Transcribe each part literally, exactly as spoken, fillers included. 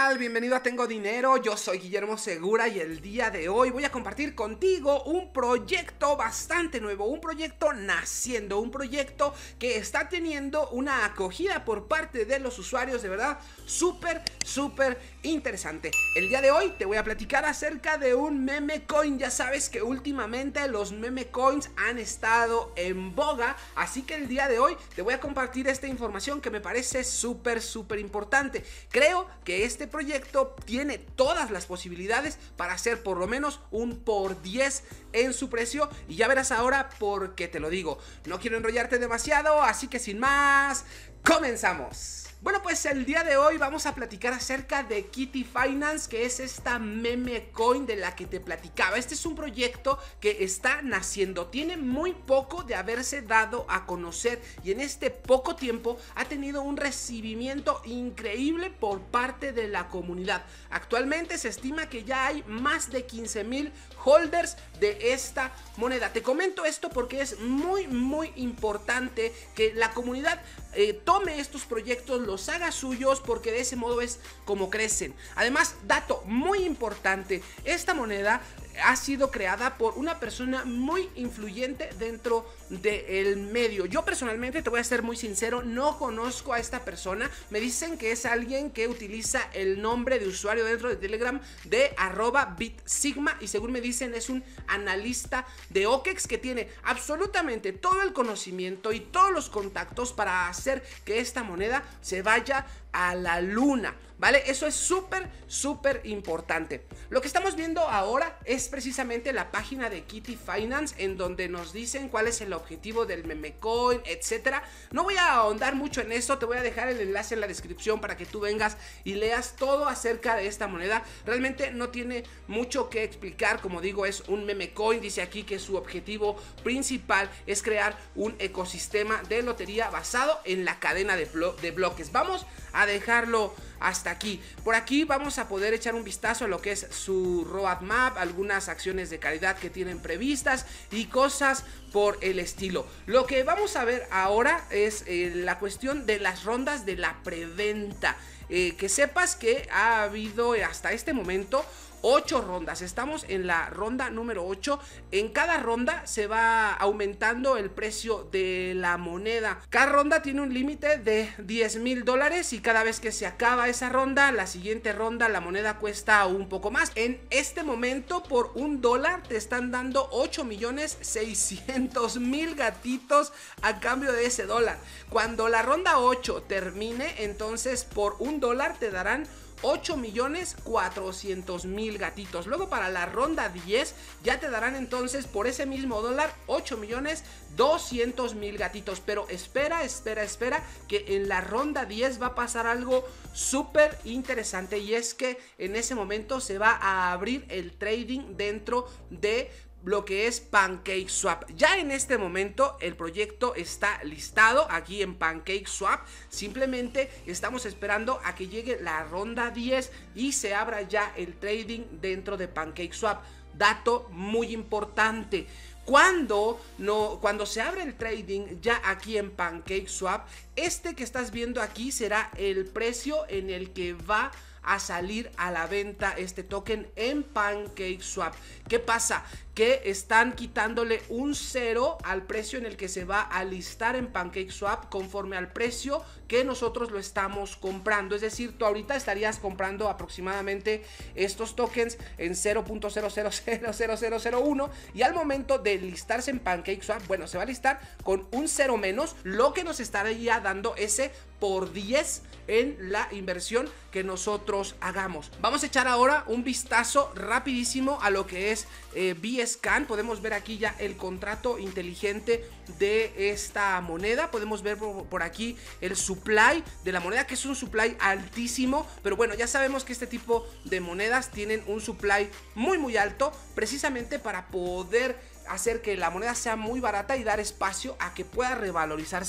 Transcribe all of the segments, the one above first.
tal? Bienvenido a Tengo Dinero, yo soy Guillermo Segura y el día de hoy voy a compartir contigo un proyecto bastante nuevo, un proyecto naciendo, un proyecto que está teniendo una acogida por parte de los usuarios, de verdad, súper, súper interesante. El día de hoy te voy a platicar acerca de un meme coin. Ya sabes que últimamente los meme coins han estado en boga, así que el día de hoy te voy a compartir esta información que me parece súper, súper importante. Creo que este proyecto tiene todas las posibilidades para hacer por lo menos un por diez en su precio y ya verás ahora por qué te lo digo. No quiero enrollarte demasiado, así que sin más, comenzamos. Bueno, pues el día de hoy vamos a platicar acerca de Kitty Finance, que es esta meme coin de la que te platicaba. Este es un proyecto que está naciendo, tiene muy poco de haberse dado a conocer y en este poco tiempo ha tenido un recibimiento increíble por parte de la comunidad. Actualmente se estima que ya hay más de quince mil holders de esta moneda. Te comento esto porque es muy muy importante que la comunidad eh, tome estos proyectos, los haga suyos, porque de ese modo es como crecen. Además, dato muy importante, esta moneda ha sido creada por una persona muy influyente dentro del medio. Yo personalmente, te voy a ser muy sincero, no conozco a esta persona. Me dicen que es alguien que utiliza el nombre de usuario dentro de Telegram de arroba bitsigma y según me dicen es un analista de O K E X que tiene absolutamente todo el conocimiento y todos los contactos para hacer que esta moneda se vaya a la luna, ¿vale? Eso es súper, súper importante. Lo que estamos viendo ahora es precisamente la página de Kitty Finance, en donde nos dicen cuál es el objetivo del meme coin, etcétera. No voy a ahondar mucho en eso, te voy a dejar el enlace en la descripción para que tú vengas y leas todo acerca de esta moneda. Realmente no tiene mucho que explicar, como digo, es un meme coin. Dice aquí que su objetivo principal es crear un ecosistema de lotería basado en la cadena de, blo de bloques. Vamos a dejarlo hasta aquí. Por aquí vamos a poder echar un vistazo a lo que es su roadmap, algunas acciones de caridad que tienen previstas y cosas por el estilo. Lo que vamos a ver ahora es eh, la cuestión de las rondas de la preventa. Eh, que sepas que ha habido hasta este momento ocho rondas, estamos en la ronda número ocho. En cada ronda se va aumentando el precio de la moneda. Cada ronda tiene un límite de diez mil dólares y cada vez que se acaba esa ronda, la siguiente ronda la moneda cuesta un poco más. En este momento por un dólar te están dando ocho millones seiscientos mil gatitos a cambio de ese dólar. Cuando la ronda ocho termine, entonces por un dólar te darán ocho millones cuatrocientos mil gatitos. Luego para la ronda diez ya te darán entonces por ese mismo dólar ocho millones doscientos mil gatitos. Pero espera, espera, espera, que en la ronda diez va a pasar algo súper interesante y es que en ese momento se va a abrir el trading dentro de lo que es PancakeSwap. Ya en este momento el proyecto está listado aquí en PancakeSwap. Simplemente estamos esperando a que llegue la ronda diez y se abra ya el trading dentro de PancakeSwap. Dato muy importante. Cuando, no, cuando se abre el trading ya aquí en PancakeSwap, este que estás viendo aquí será el precio en el que va a salir a la venta este token en PancakeSwap. ¿Qué pasa? Que están quitándole un cero al precio en el que se va a listar en PancakeSwap conforme al precio que nosotros lo estamos comprando. Es decir, tú ahorita estarías comprando aproximadamente estos tokens en cero punto cero cero cero cero cero cero uno y al momento de listarse en PancakeSwap, bueno, se va a listar con un cero menos, lo que nos estaría dando ese por diez en la inversión que nosotros hagamos. Vamos a echar ahora un vistazo rapidísimo a lo que es eh, Bscan. Podemos ver aquí ya el contrato inteligente de esta moneda. Podemos ver por, por aquí el supply de la moneda, que es un supply altísimo, pero bueno, ya sabemos que este tipo de monedas tienen un supply muy muy alto, precisamente para poder hacer que la moneda sea muy barata y dar espacio a que pueda revalorizarse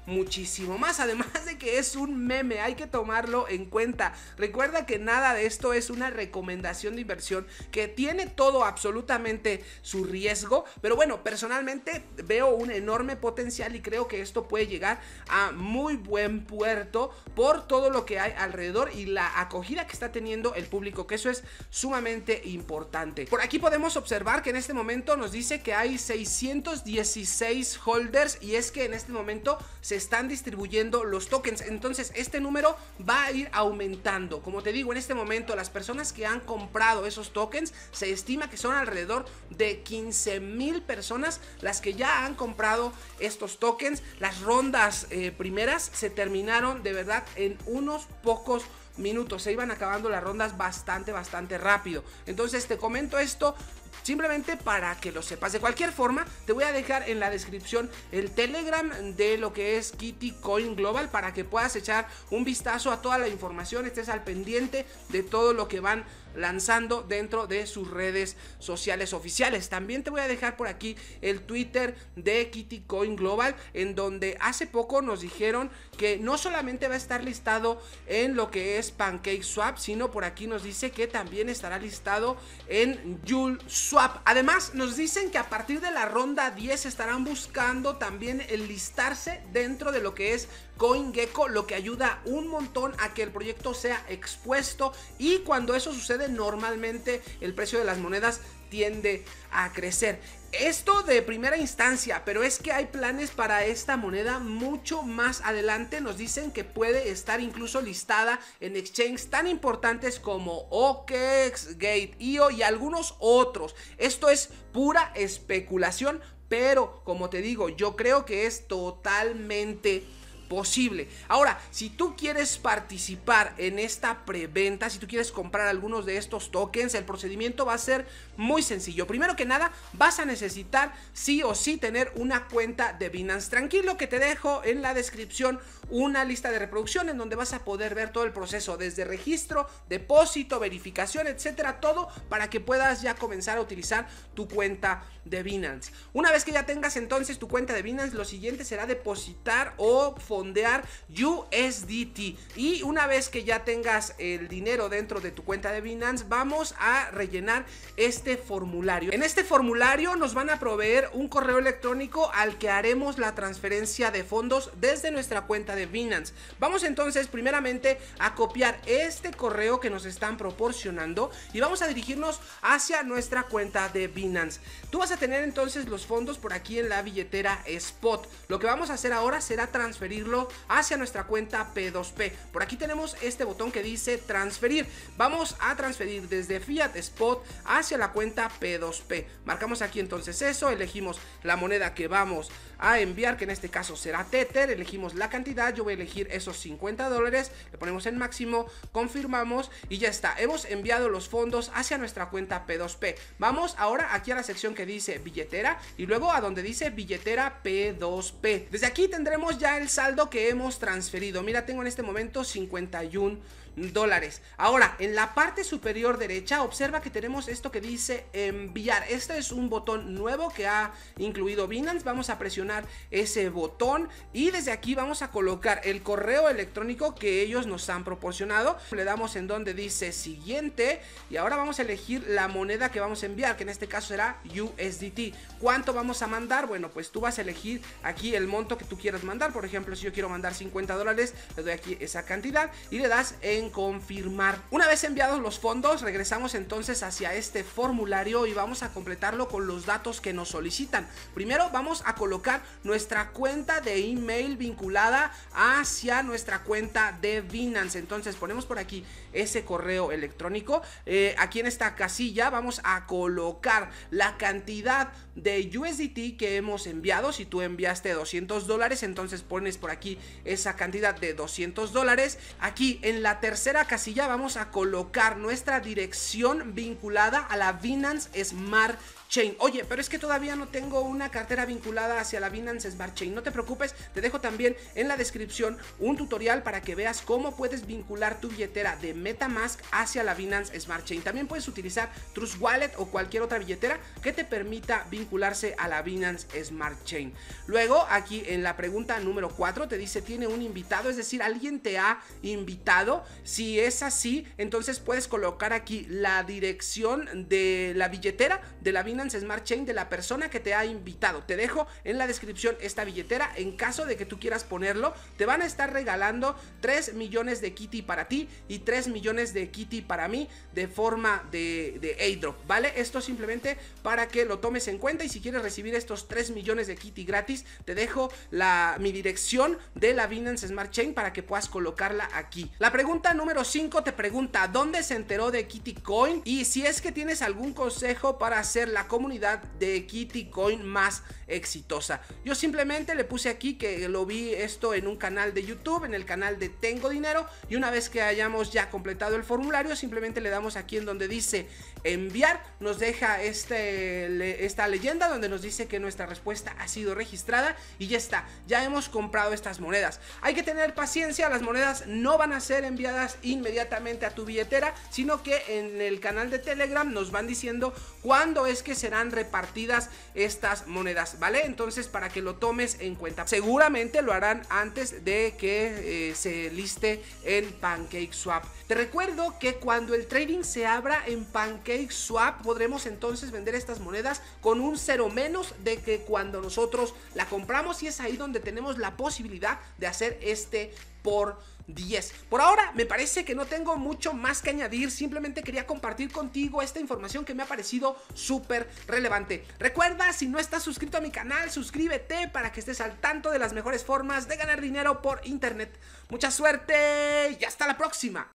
muchísimo más. Además de que es un meme, hay que tomarlo en cuenta. Recuerda que nada de esto es una recomendación de inversión, que tiene todo absolutamente su riesgo, pero bueno, personalmente veo un enorme potencial y creo que esto puede llegar a muy buen puerto por todo lo que hay alrededor y la acogida que está teniendo el público, que eso es sumamente importante. Por aquí podemos observar que en este momento nos dice que hay seiscientos dieciséis holders, y es que en este momento se están distribuyendo los tokens, entonces este número va a ir aumentando. Como te digo, en este momento las personas que han comprado esos tokens, se estima que son alrededor de quince mil personas las que ya han comprado estos tokens. Las rondas eh, primeras se terminaron de verdad en unos pocos minutos, se iban acabando las rondas bastante bastante rápido. Entonces te comento esto simplemente para que lo sepas. De cualquier forma, te voy a dejar en la descripción el Telegram de lo que es Kitty Coin Global para que puedas echar un vistazo a toda la información, estés al pendiente de todo lo que van lanzando dentro de sus redes sociales oficiales. También te voy a dejar por aquí el Twitter de Kitty Coin Global, en donde hace poco nos dijeron que no solamente va a estar listado en lo que es PancakeSwap, sino por aquí nos dice que también estará listado en YuleSwap. Además nos dicen que a partir de la ronda diez estarán buscando también el listarse dentro de lo que es CoinGecko, lo que ayuda un montón a que el proyecto sea expuesto, y cuando eso sucede normalmente el precio de las monedas tiende a crecer. Esto de primera instancia, pero es que hay planes para esta moneda mucho más adelante. Nos dicen que puede estar incluso listada en exchanges tan importantes como O K E X, Gate punto i o y algunos otros. Esto es pura especulación, pero como te digo, yo creo que es totalmente posible. Ahora, si tú quieres participar en esta preventa, si tú quieres comprar algunos de estos tokens, el procedimiento va a ser muy sencillo. Primero que nada, vas a necesitar sí o sí tener una cuenta de Binance. Tranquilo que te dejo en la descripción una lista de reproducción en donde vas a poder ver todo el proceso, desde registro, depósito, verificación, etcétera, todo para que puedas ya comenzar a utilizar tu cuenta de Binance. Una vez que ya tengas entonces tu cuenta de Binance, lo siguiente será depositar o fondear U S D T, y una vez que ya tengas el dinero dentro de tu cuenta de Binance, vamos a rellenar este formulario. En este formulario nos van a proveer un correo electrónico al que haremos la transferencia de fondos desde nuestra cuenta de Binance. Vamos entonces primeramente a copiar este correo que nos están proporcionando y vamos a dirigirnos hacia nuestra cuenta de Binance. Tú vas a tener entonces los fondos por aquí en la billetera Spot. Lo que vamos a hacer ahora será transferirlo hacia nuestra cuenta P dos P. Por aquí tenemos este botón que dice transferir. Vamos a transferir desde Fiat Spot hacia la cuenta P dos P. Marcamos aquí entonces eso, elegimos la moneda que vamos a enviar, que en este caso será Tether, elegimos la cantidad, yo voy a elegir esos cincuenta dólares, le ponemos en máximo, confirmamos y ya está. Hemos enviado los fondos hacia nuestra cuenta P dos P. Vamos ahora aquí a la sección que dice billetera y luego a donde dice billetera P dos P. Desde aquí tendremos ya el saldo que hemos transferido. Mira, tengo en este momento cincuenta y un dólares. Ahora, en la parte superior derecha, observa que tenemos esto que dice enviar. Este es un botón nuevo que ha incluido Binance. Vamos a presionar ese botón y desde aquí vamos a colocar el correo electrónico que ellos nos han proporcionado. Le damos en donde dice siguiente y ahora vamos a elegir la moneda que vamos a enviar, que en este caso será U S D T. ¿Cuánto vamos a mandar? Bueno, pues tú vas a elegir aquí el monto que tú quieras mandar. Por ejemplo, si yo quiero mandar cincuenta dólares, le doy aquí esa cantidad y le das en confirmar. Una vez enviados los fondos, regresamos entonces hacia este formulario y vamos a completarlo con los datos que nos solicitan. Primero vamos a colocar nuestra cuenta de email vinculada hacia nuestra cuenta de Binance. Entonces ponemos por aquí ese correo electrónico. Eh, aquí en esta casilla vamos a colocar la cantidad de U S D T que hemos enviado. Si tú enviaste doscientos dólares, entonces pones por aquí esa cantidad de doscientos dólares. Aquí en la tercera casilla vamos a colocar nuestra dirección vinculada a la Binance Smart Chain. Oye, pero es que todavía no tengo una cartera vinculada hacia la Binance Smart Chain. No te preocupes, te dejo también en la descripción un tutorial para que veas cómo puedes vincular tu billetera de MetaMask hacia la Binance Smart Chain. También puedes utilizar Trust Wallet o cualquier otra billetera que te permita vincularse a la Binance Smart Chain. Luego, aquí en la pregunta número cuatro te dice, ¿tiene un invitado? Es decir, ¿alguien te ha invitado? Si es así, entonces puedes colocar aquí la dirección de la billetera de la Binance Smart Chain de la persona que te ha invitado. Te dejo en la descripción esta billetera. En caso de que tú quieras ponerlo, te van a estar regalando tres millones de Kitty para ti y tres millones de Kitty para mí de forma de, de airdrop, ¿vale? Esto simplemente para que lo tomes en cuenta, y si quieres recibir estos tres millones de Kitty gratis, te dejo la, mi dirección de la Binance Smart Chain para que puedas colocarla aquí. La pregunta número cinco te pregunta, ¿dónde se enteró de Kitty Coin? Y si es que tienes algún consejo para hacer la comunidad de Kitty Coin más exitosa. Yo simplemente le puse aquí que lo vi esto en un canal de YouTube, en el canal de Tengo Dinero, y una vez que hayamos ya completado el formulario, simplemente le damos aquí en donde dice enviar, nos deja este, le, esta leyenda donde nos dice que nuestra respuesta ha sido registrada y ya está, ya hemos comprado estas monedas. Hay que tener paciencia, las monedas no van a ser enviadas inmediatamente a tu billetera, sino que en el canal de Telegram nos van diciendo cuándo es que serán repartidas estas monedas, ¿vale? Entonces, para que lo tomes en cuenta, seguramente lo harán antes de que eh, se liste en PancakeSwap. Te recuerdo que cuando el trading se abra en PancakeSwap podremos entonces vender estas monedas con un cero menos de que cuando nosotros la compramos, y es ahí donde tenemos la posibilidad de hacer este por diez. Por ahora me parece que no tengo mucho más que añadir, simplemente quería compartir contigo esta información que me ha parecido súper relevante. Recuerda, si no estás suscrito a mi canal, suscríbete para que estés al tanto de las mejores formas de ganar dinero por internet. Mucha suerte y hasta la próxima.